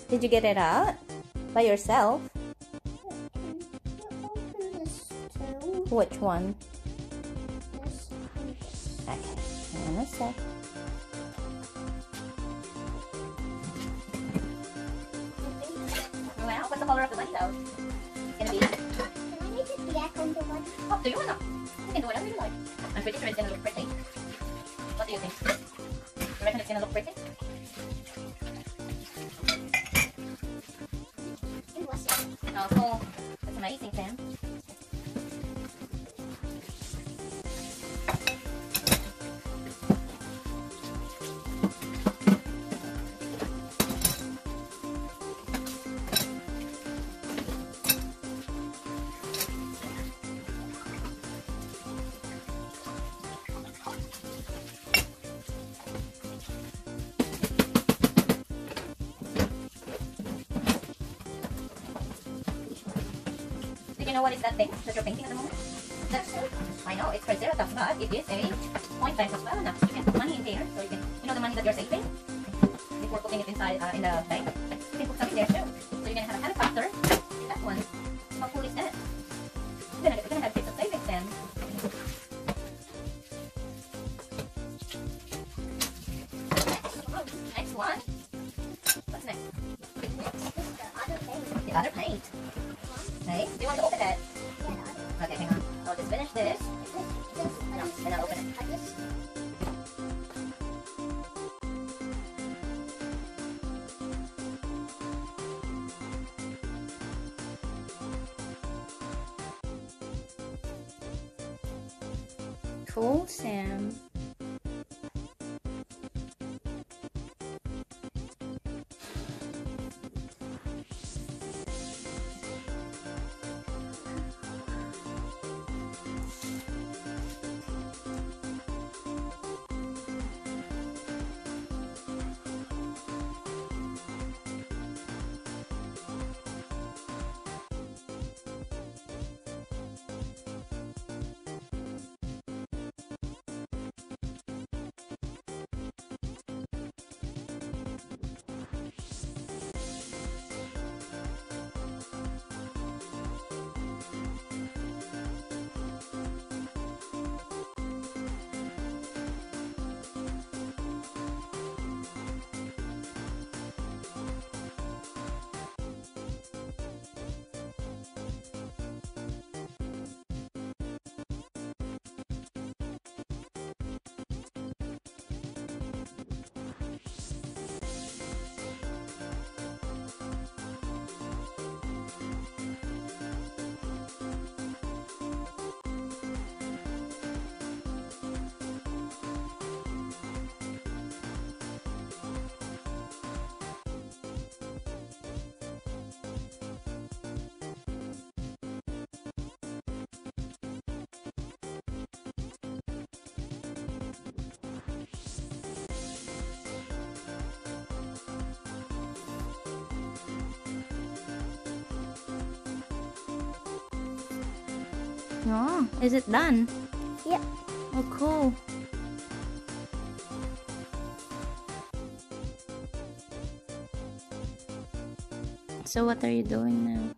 Did you get it out by yourself? Which one? Okay, hang on a sec. Well, what's the color of the window? It's gonna be. Can I make it black on the one? Oh, do you wanna? You can do whatever you like. I'm pretty sure it's gonna look pretty. What do you think? You reckon it's gonna look pretty? It was it. Oh, cool. That's amazing, Sam. Do you know what is that thing that you're painting at the moment? That's I know, it's Triceratops, but it is a point bank as well. Now, you can put money in there, so you can, you know the money that you're saving? Before putting it inside in the bank, you can put some in there too. So you're gonna have a helicopter in that one. How cool is that? You're gonna have bits of savings then. Next one. What's next? The other paint. Okay, do you want to open it? Okay, hang on. I'll just finish this. And I'll open it. Cool, Sam. Oh, is it done? Yep. Oh, cool. So what are you doing now?